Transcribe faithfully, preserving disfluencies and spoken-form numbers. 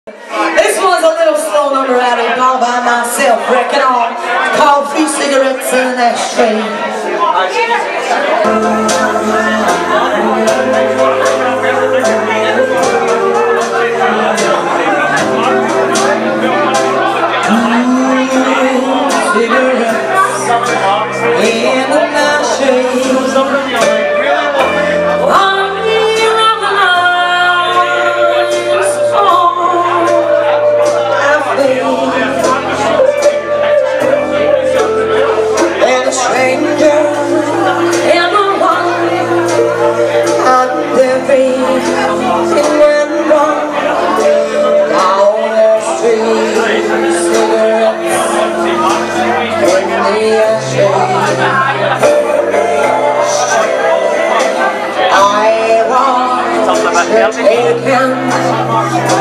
This was a little slow number out of all by myself, wrecking on. It's called Free Cigarettes in an Ashtray. I want to take him